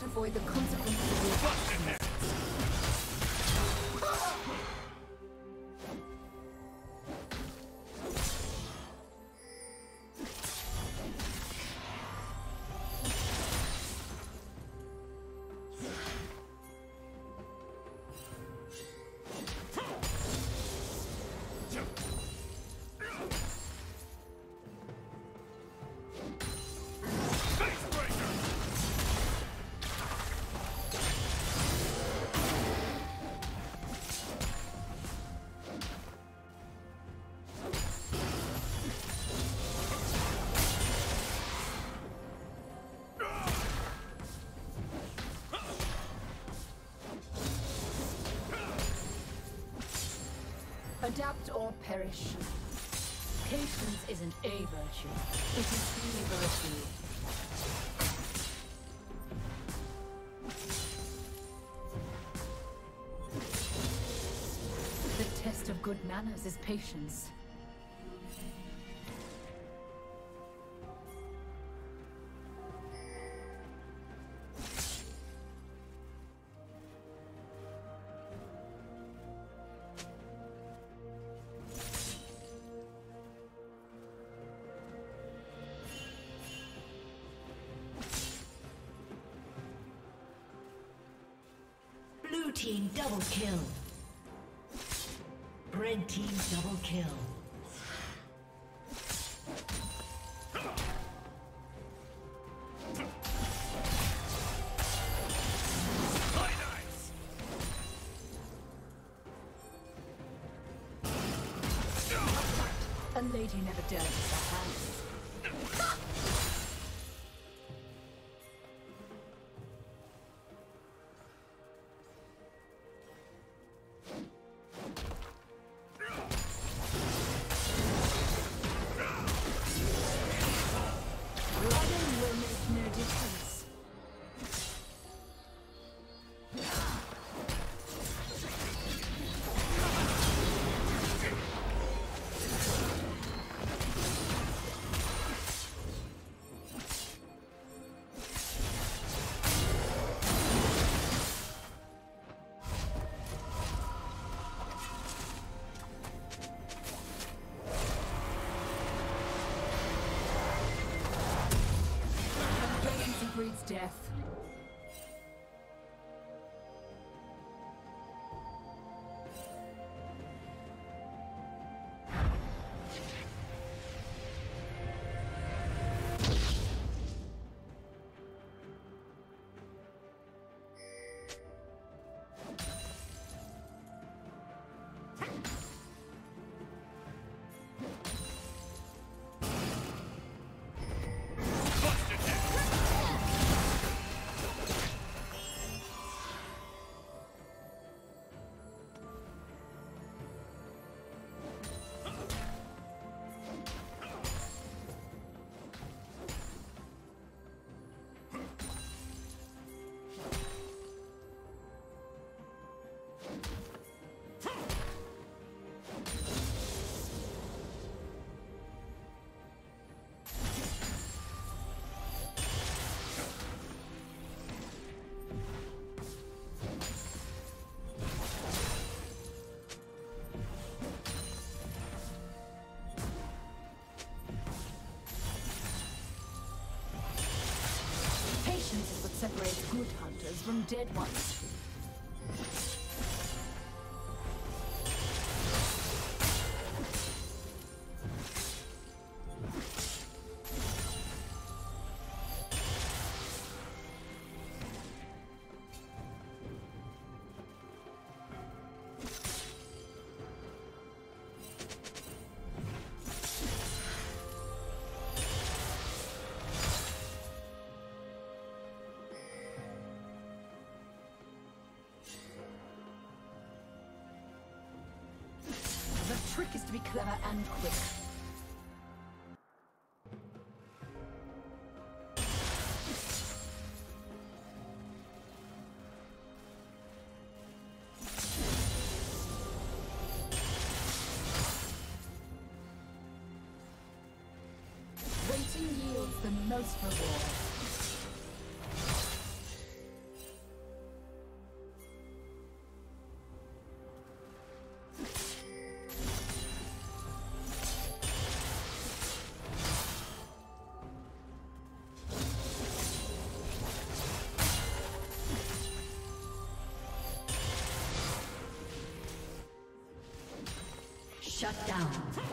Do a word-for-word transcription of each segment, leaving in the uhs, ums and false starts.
avoid the consequences of your actions. Adapt or perish. Patience isn't a virtue, it is the virtue. The test of good manners is patience. Blue team double kill. Red team double kill. A lady never dares her hands. Breeds death. Separates good hunters from dead ones. The trick is to be clever and quick. Waiting yields the most reward. Shut down.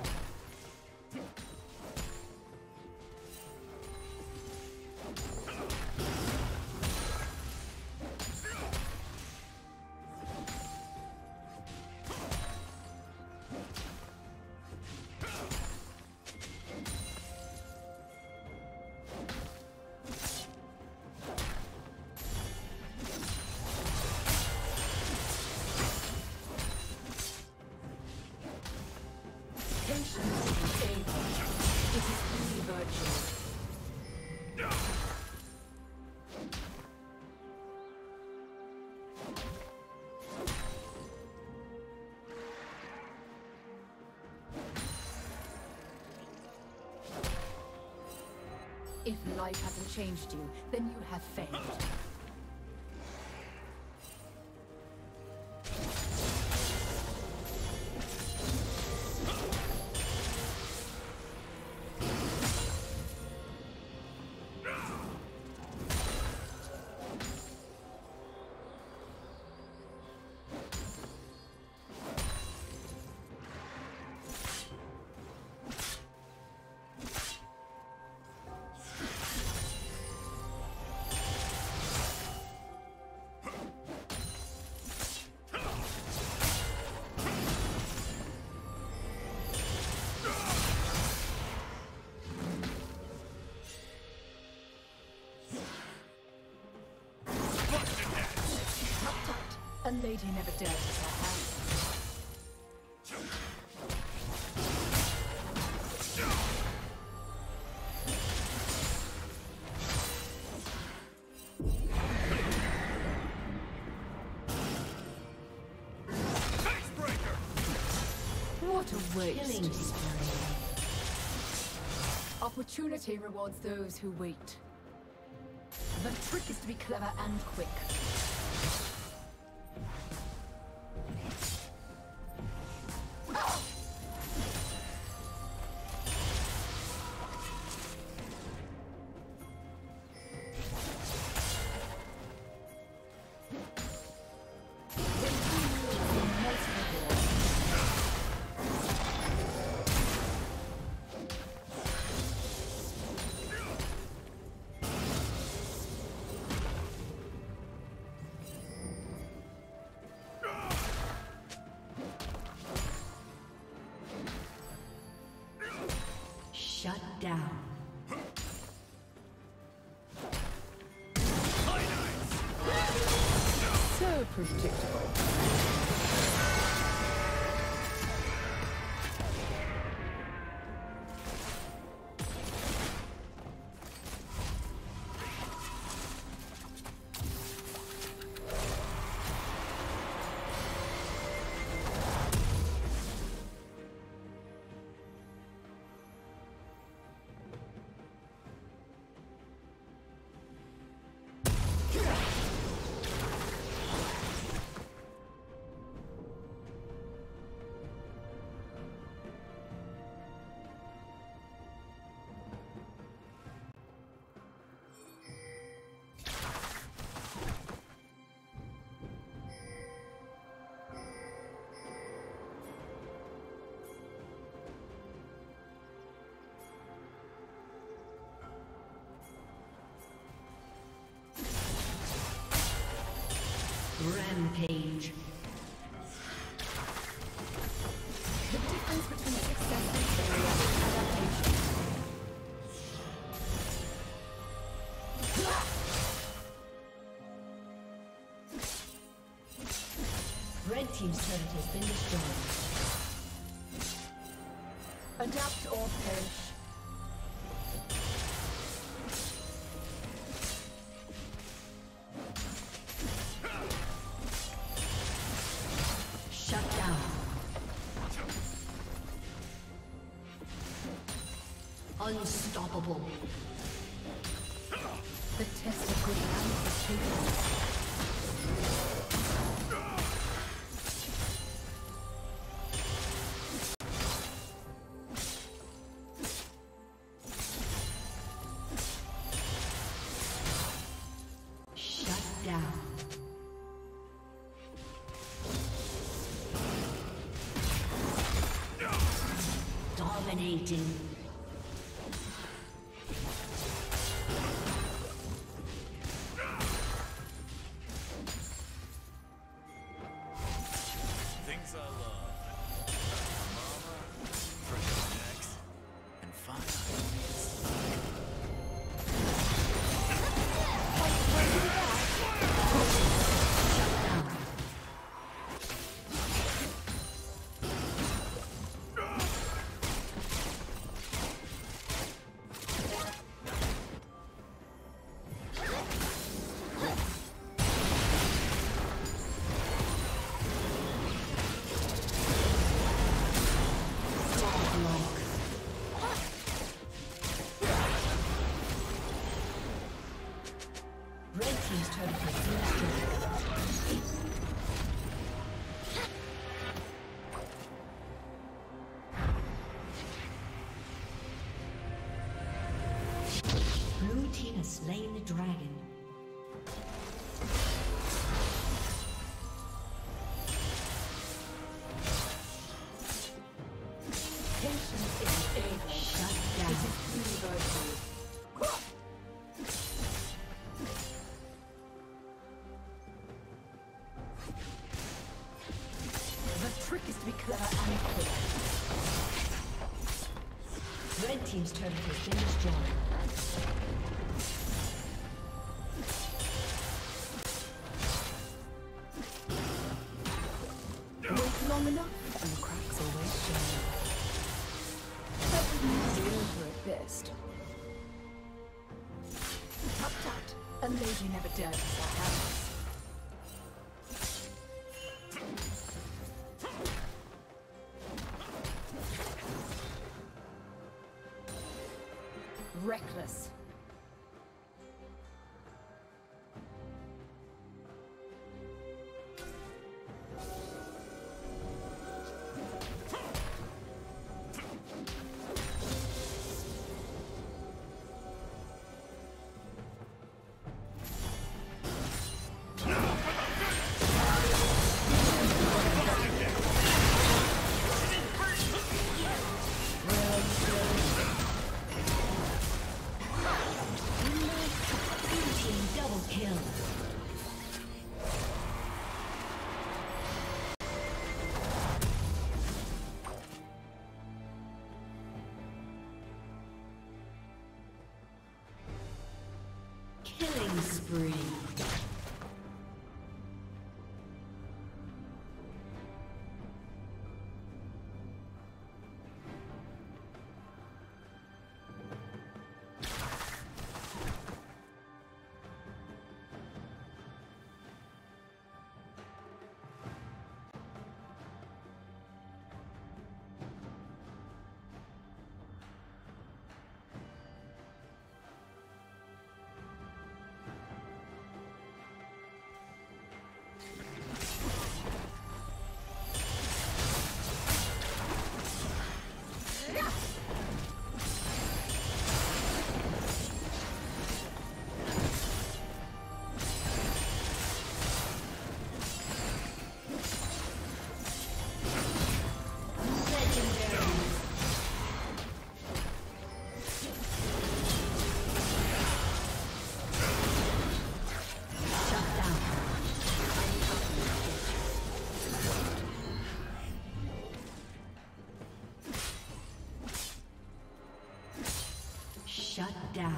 If life hasn't changed you, then you have failed. A lady never dirties her hands. What a waste. Opportunity rewards those who wait. The trick is to be clever and quick. Shut down. So predictable. Rampage. The difference between success and failure is adaptation. Red team's turret has been destroyed. Adapt or perish. Unstoppable. The test of good manners is taken. Shut down. Dominating. Things I love. Mama, fresh necks, and fine. Slain the dragon. Patience is able. Shut down. It is universal. The trick is to be clever and quick. Red team's turret has been destroyed. Long enough, and the cracks always show. That would be over at best. Tut tut, a lady never dared to say hands. Reckless. Killing spree. Shut down.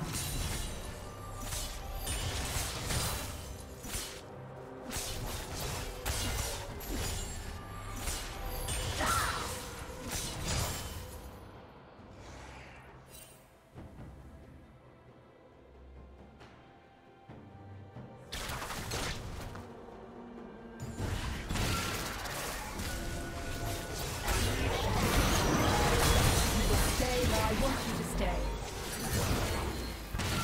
Stay where I want you to stay.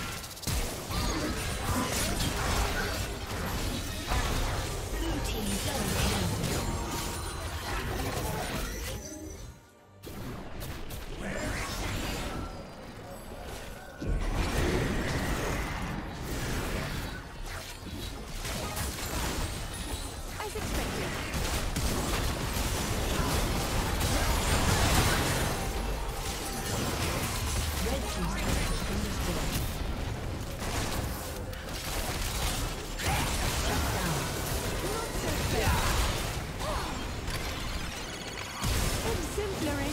exemplary.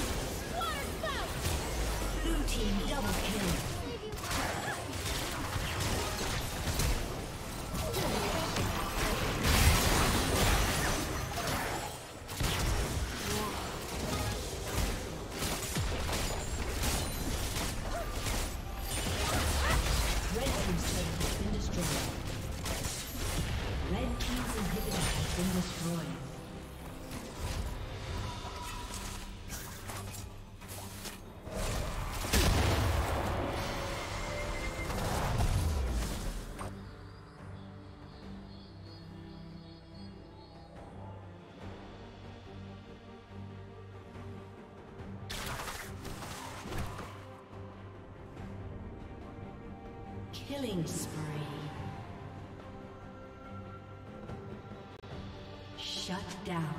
Blue team double kill. Killing spree. Shut down.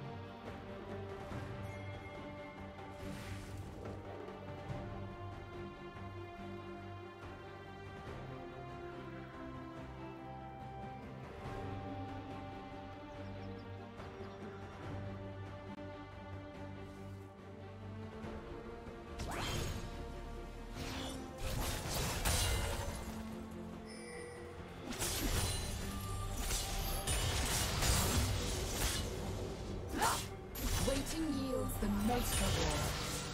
Waiting yields the most reward.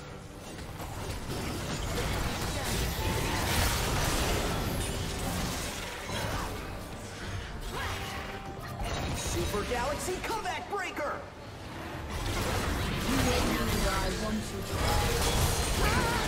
Super Galaxy Comeback Breaker! You will be where I want you to.